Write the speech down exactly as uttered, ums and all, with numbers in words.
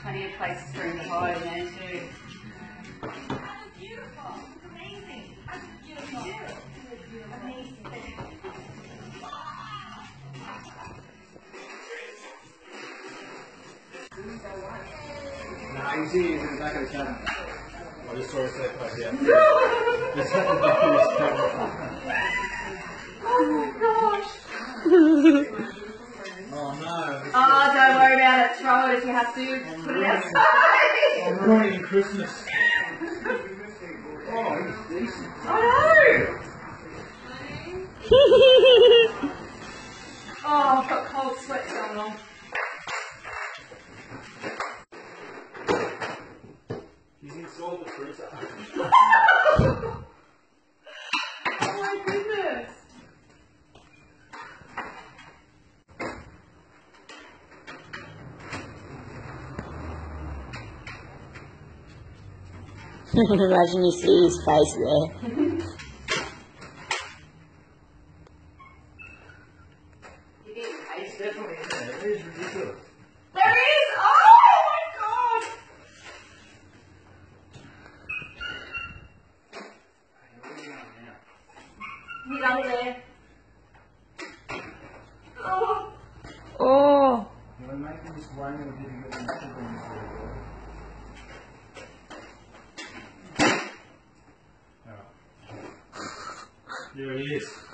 plenty of places for him to hide in there too. That was beautiful. Amazing. That was beautiful. Amazing. No, you see he's in the back of the cabin. I just saw a safe place, yeah. Just at the back of his cabin. Oh my gosh. Oh no. Oh, don't worry about it. Throw it if you have to. Put it outside. I'm ruining Christmas. Oh, he's decent. I know. Oh, I've got cold sweats going on. He's installed the freezer. Oh my goodness. Imagine you see his face there. It's definitely in there. It is ridiculous. There is! Oh my god! He's under there. Oh. Oh. You're making this way more difficult than it should be. There he is.